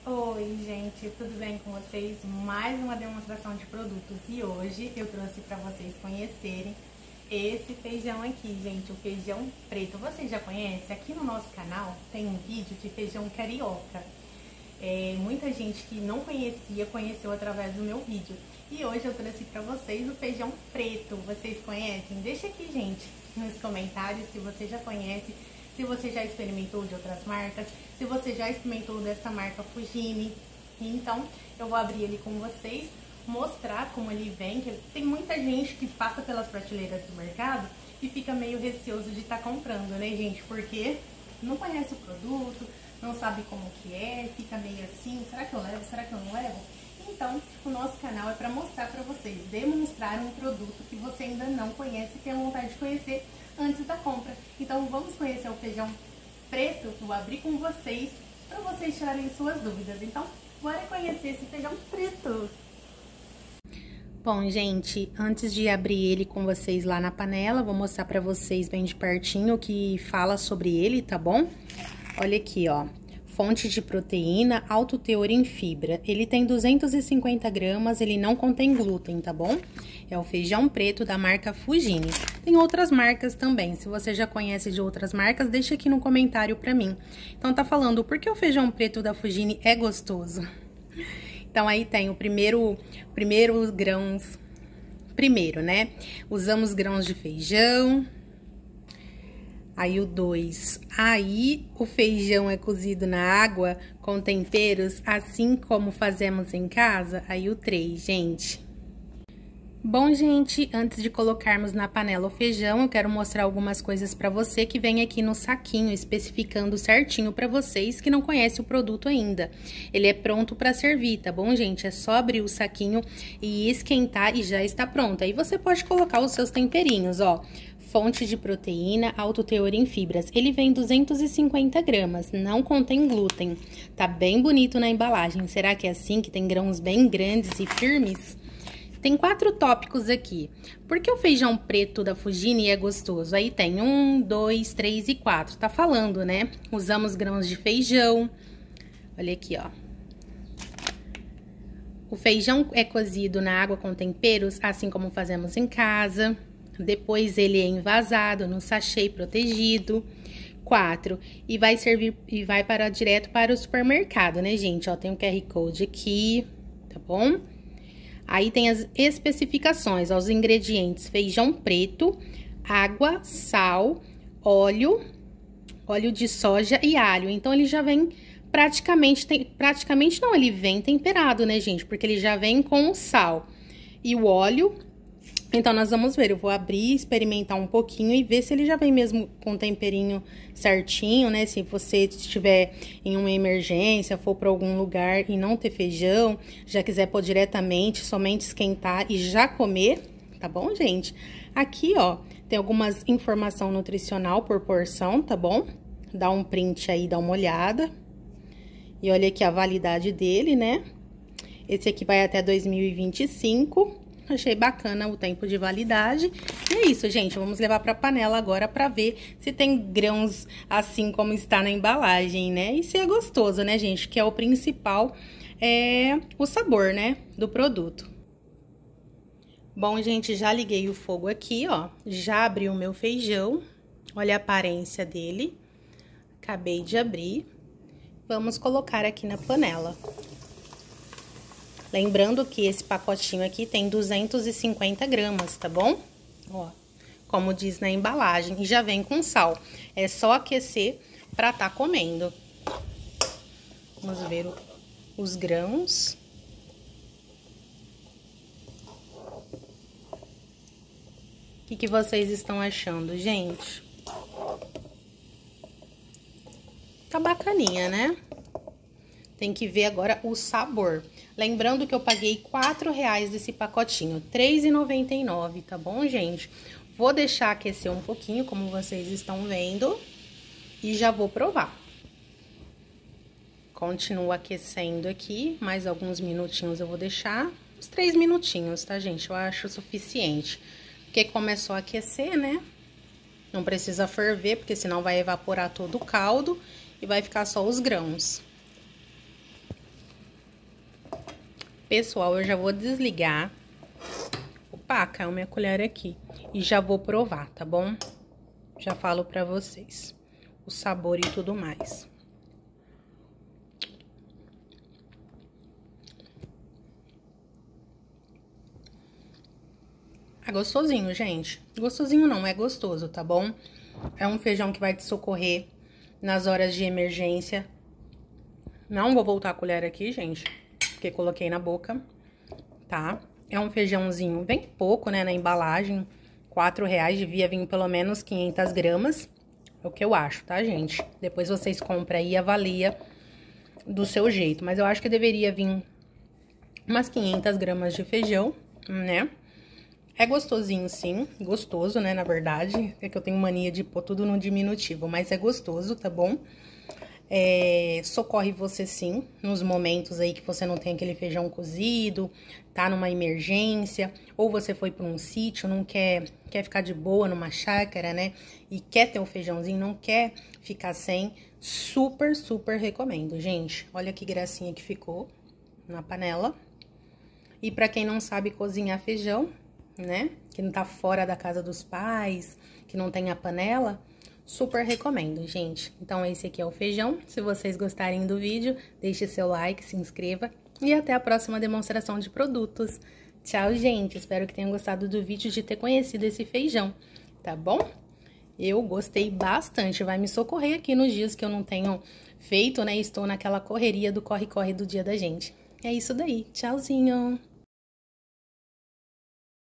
Oi, gente, tudo bem com vocês? Mais uma demonstração de produtos e hoje eu trouxe para vocês conhecerem esse feijão aqui, gente, o feijão preto. Vocês já conhecem? Aqui no nosso canal tem um vídeo de feijão carioca. Muita gente que não conhecia, conheceu através do meu vídeo. E hoje eu trouxe para vocês o feijão preto. Vocês conhecem? Deixa aqui, gente, nos comentários se você já conhece, se você já experimentou de outras marcas, se você já experimentou dessa marca Fugini. Então, eu vou abrir ele com vocês, mostrar como ele vem, que tem muita gente que passa pelas prateleiras do mercado e fica meio receoso de estar comprando, né, gente? Porque não conhece o produto, não sabe como que é, fica meio assim, será que eu levo, será que eu não levo? Então, o nosso canal é para mostrar para vocês, demonstrar um produto que você ainda não conhece e tem vontade de conhecer antes da compra. Então, vamos conhecer o feijão preto, vou abrir com vocês, para vocês tirarem suas dúvidas. Então, bora conhecer esse feijão preto! Bom, gente, antes de abrir ele com vocês lá na panela, vou mostrar pra vocês bem de pertinho o que fala sobre ele, tá bom? Olha aqui, ó, fonte de proteína, alto teor em fibra. Ele tem 250 gramas, ele não contém glúten, tá bom? É o feijão preto da marca Fugini. Tem outras marcas também, se você já conhece de outras marcas, deixa aqui no comentário pra mim. Então, tá falando por que o feijão preto da Fugini é gostoso? Então, aí tem o primeiro, né? Usamos grãos de feijão. Aí o 2, aí o feijão é cozido na água com temperos, assim como fazemos em casa. Aí o 3, gente. Bom, gente, antes de colocarmos na panela o feijão, eu quero mostrar algumas coisas pra você que vem aqui no saquinho, especificando certinho pra vocês que não conhecem o produto ainda. Ele é pronto pra servir, tá bom, gente? É só abrir o saquinho e esquentar e já está pronto. Aí você pode colocar os seus temperinhos, ó. Fonte de proteína, alto teor em fibras. Ele vem 250 gramas, não contém glúten. Tá bem bonito na embalagem. Será que é assim, que tem grãos bem grandes e firmes? Tem 4 tópicos aqui. Por que o feijão preto da Fugini é gostoso? Aí tem 1, 2, 3 e 4. Tá falando, né? Usamos grãos de feijão. Olha aqui, ó. O feijão é cozido na água com temperos, assim como fazemos em casa. Depois ele é envasado no sachê protegido. 4. E vai servir e vai direto para o supermercado, né, gente? Ó, tem o QR Code aqui, tá bom? Aí tem as especificações, ó, os ingredientes: feijão preto, água, sal, óleo de soja e alho. Então, ele já vem praticamente não, ele vem temperado, né, gente? Porque ele já vem com o sal e o óleo. Então, nós vamos ver, eu vou abrir, experimentar um pouquinho e ver se ele já vem mesmo com o temperinho certinho, né? Se você estiver em uma emergência, for para algum lugar e não ter feijão, já quiser pôr diretamente, somente esquentar e já comer, tá bom, gente? Aqui, ó, tem algumas informação nutricional por porção, tá bom? Dá um print aí, dá uma olhada. E olha aqui a validade dele, né? Esse aqui vai até 2025. Achei bacana o tempo de validade. E é isso, gente. Vamos levar pra panela agora pra ver se tem grãos assim como está na embalagem, né? E se é gostoso, né, gente? Que é o principal, o sabor, né, do produto. Bom, gente, já liguei o fogo aqui, ó. Já abri o meu feijão. Olha a aparência dele. Acabei de abrir. Vamos colocar aqui na panela. Lembrando que esse pacotinho aqui tem 250 gramas, tá bom? Ó, como diz na embalagem, e já vem com sal. É só aquecer pra tá comendo. Vamos ver os grãos. O que vocês estão achando, gente? Tá bacaninha, né? Tem que ver agora o sabor. Lembrando que eu paguei R$4 desse pacotinho, R$3,99, tá bom, gente? Vou deixar aquecer um pouquinho, como vocês estão vendo, e já vou provar. Continua aquecendo aqui, mais alguns minutinhos eu vou deixar. Uns 3 minutinhos, tá, gente? Eu acho suficiente. Porque começou a aquecer, né? Não precisa ferver, porque senão vai evaporar todo o caldo e vai ficar só os grãos. Pessoal, eu já vou desligar. Opa, caiu minha colher aqui. E já vou provar, tá bom? Já falo pra vocês o sabor e tudo mais. É gostosinho, gente. Gostosinho não, é gostoso, tá bom? É um feijão que vai te socorrer nas horas de emergência. Não vou voltar a colher aqui, gente, porque coloquei na boca, tá? É um feijãozinho bem pouco, né, na embalagem. R$4, devia vir pelo menos 500 gramas. É o que eu acho, tá, gente? Depois vocês compram aí e avalia do seu jeito. Mas eu acho que deveria vir umas 500 gramas de feijão, né? É gostosinho, sim. Gostoso, né, na verdade. É que eu tenho mania de pôr tudo no diminutivo, mas é gostoso, tá bom? Socorre você, sim, nos momentos aí que você não tem aquele feijão cozido, tá numa emergência, ou você foi pra um sítio, não quer ficar de boa numa chácara, né? E quer ter um feijãozinho, não quer ficar sem. Super, super recomendo, gente. Olha que gracinha que ficou na panela. E pra quem não sabe cozinhar feijão, né? Que não tá fora da casa dos pais, que não tem a panela, super recomendo, gente. Então, esse aqui é o feijão. Se vocês gostarem do vídeo, deixe seu like, se inscreva e até a próxima demonstração de produtos. Tchau, gente. Espero que tenham gostado do vídeo, de ter conhecido esse feijão, tá bom? Eu gostei bastante, vai me socorrer aqui nos dias que eu não tenho feito, né? Estou naquela correria do corre-corre do dia da gente. É isso daí. Tchauzinho!